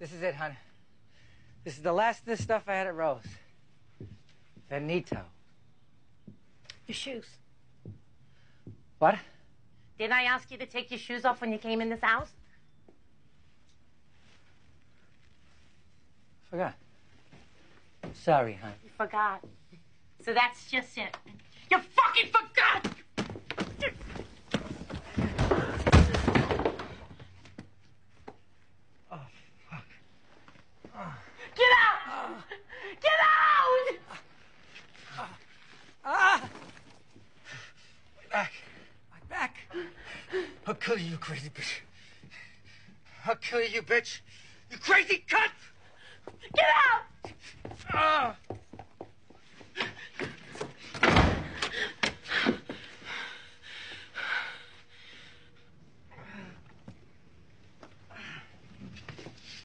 This is it, hon. This is the last of the stuff I had at Rose. Finito. Your shoes. What? Didn't I ask you to take your shoes off when you came in this house? Forgot. Sorry, hon. You forgot. So that's just it. You fucking forgot! Oh, fuck. Oh. Get out! Get out! My back. I'll kill you, you crazy bitch. I'll kill you, bitch. You crazy cunt! Get out!